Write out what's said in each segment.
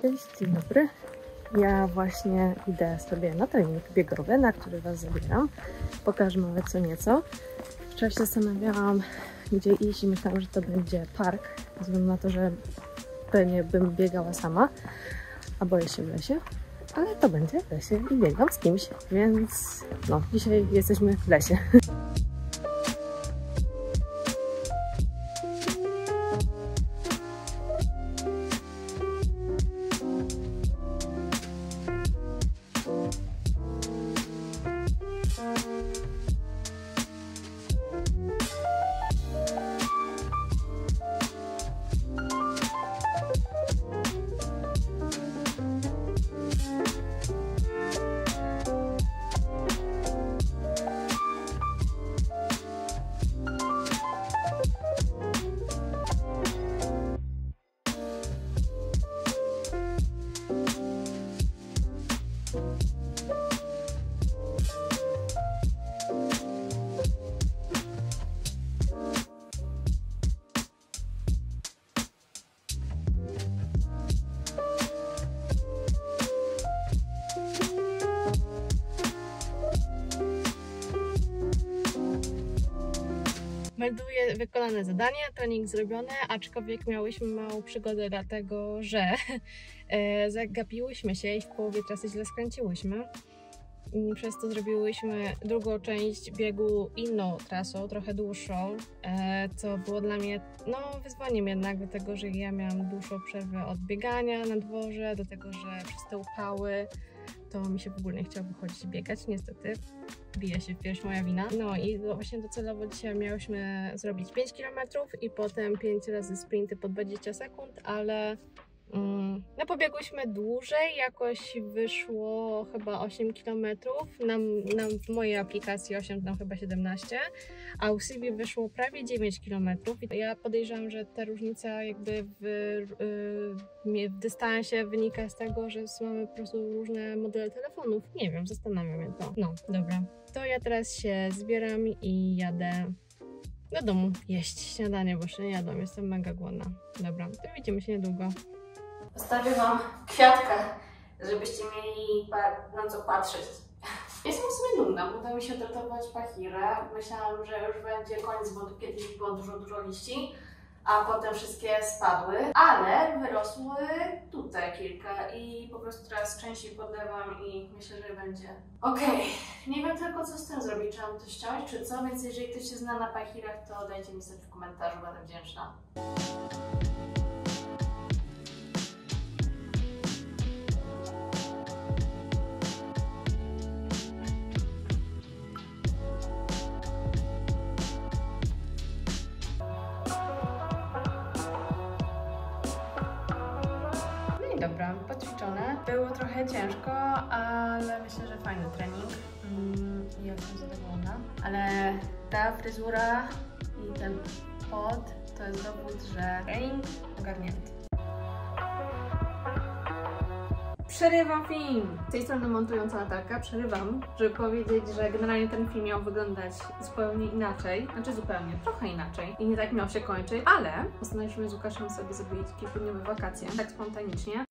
Cześć, dzień dobry. Ja właśnie idę sobie na trening biegowy, na który Was zabieram. Pokażę nawet co nieco. Wczoraj się zastanawiałam, gdzie iść i myślałam, że to będzie park, ze względu na to, że pewnie bym biegała sama, a boję się w lesie. Ale to będzie w lesie i biegam z kimś, więc no, dzisiaj jesteśmy w lesie. Melduję wykonane zadanie, trening zrobiony, aczkolwiek miałyśmy małą przygodę, dlatego że zagapiłyśmy się i w połowie trasy źle skręciłyśmy. I przez to zrobiłyśmy drugą część biegu inną trasą, trochę dłuższą, co było dla mnie wyzwaniem jednak, dlatego że ja miałam dłuższą przerwę od biegania na dworze, do tego, że przez te upały to mi się w ogóle nie chciało wychodzić biegać, niestety. Bije się w pierś, moja wina. No i właśnie docelowo dzisiaj miałyśmy zrobić 5 km i potem 5 razy sprinty po 20 sekund, ale pobiegłyśmy dłużej, jakoś wyszło chyba 8 km, w mojej aplikacji 8, tam chyba 17, a u Sylwii wyszło prawie 9 km. I ja podejrzewam, że ta różnica jakby w dystansie wynika z tego, że mamy po prostu różne modele telefonów. Nie wiem, zastanawiam mnie to. No, dobra. To ja teraz się zbieram i jadę do domu jeść śniadanie, bo jeszcze nie jadłam, jestem mega głodna. Dobra, to widzimy się niedługo. Zostawię Wam kwiatkę, żebyście mieli na co patrzeć. Jestem w sumie dumna, udało mi się odratować pachirę. Myślałam, że już będzie koniec, bo kiedyś było dużo liści, a potem wszystkie spadły, ale wyrosły tutaj kilka i po prostu teraz częściej podlewam i myślę, że będzie okej. Nie wiem tylko co z tym zrobić, czy mam to ściąć, czy co, więc jeżeli ktoś się zna na pachirach, to dajcie mi znać w komentarzu, będę wdzięczna. Dobra, poćwiczone. Było trochę ciężko, ale myślę, że fajny trening. Ja jestem zadowolona. Ale ta fryzura i ten pot to jest dowód, że trening ogarnięty. Przerywam film! Z tej strony montująca Natalka, przerywam, żeby powiedzieć, że generalnie ten film miał wyglądać zupełnie inaczej, trochę inaczej i nie tak miał się kończyć, ale postanowiliśmy z Łukaszem sobie zrobić kilkudniowe wakacje, tak spontanicznie.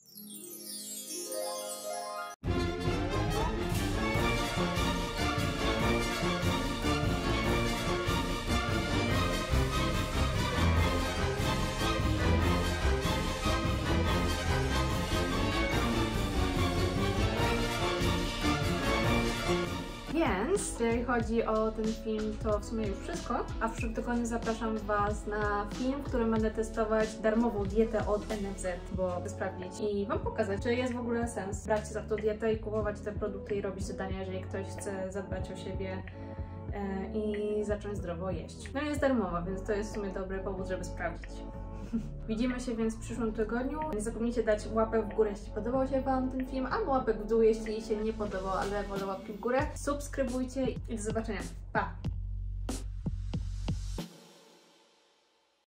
Więc jeżeli chodzi o ten film, to w sumie już wszystko, a w przyszłym tygodniu zapraszam Was na film, w którym będę testować darmową dietę od NFZ, bo chcę sprawdzić i Wam pokazać, czy jest w ogóle sens brać się za tą dietę i kupować te produkty i robić zadania, jeżeli ktoś chce zadbać o siebie i zacząć zdrowo jeść. No jest darmowa, więc to jest w sumie dobry powód, żeby sprawdzić. Widzimy się więc w przyszłym tygodniu. Nie zapomnijcie dać łapek w górę, jeśli podobał się Wam ten film, albo łapek w dół, jeśli się nie podobał, ale wolę łapki w górę. Subskrybujcie i do zobaczenia. Pa!